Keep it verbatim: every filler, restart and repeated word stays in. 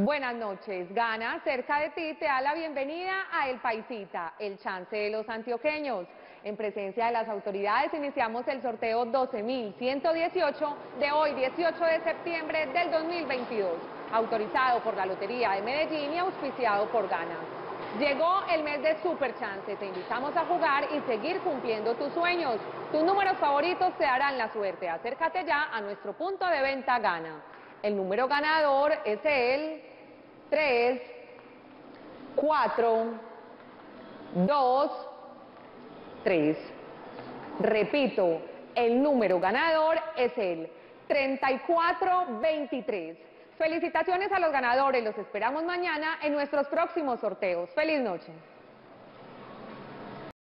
Buenas noches. Gana, cerca de ti, te da la bienvenida a El Paisita, el chance de los antioqueños. En presencia de las autoridades iniciamos el sorteo doce mil ciento dieciocho de hoy, dieciocho de septiembre del dos mil veintidós, autorizado por la Lotería de Medellín y auspiciado por Gana. Llegó el mes de Super Chance, te invitamos a jugar y seguir cumpliendo tus sueños. Tus números favoritos te darán la suerte. Acércate ya a nuestro punto de venta Gana. El número ganador es el tres, cuatro, dos, tres. Repito, el número ganador es el treinta y cuatro veintitrés. Felicitaciones a los ganadores, los esperamos mañana en nuestros próximos sorteos. ¡Feliz noche!